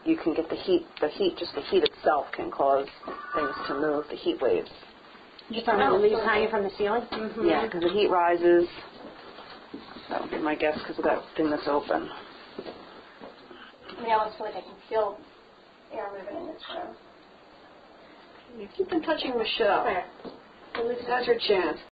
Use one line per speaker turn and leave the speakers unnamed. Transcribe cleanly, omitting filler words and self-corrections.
you can get the heat, just the heat itself can cause things to move, the heat waves.
Just on the leaves hanging from the ceiling?
Mm-hmm. Yeah, because the heat rises. That would be my guess because of that thing that's open.
I always feel like I can feel air moving in this room.
You keep on touching Michelle. At least that's her chance.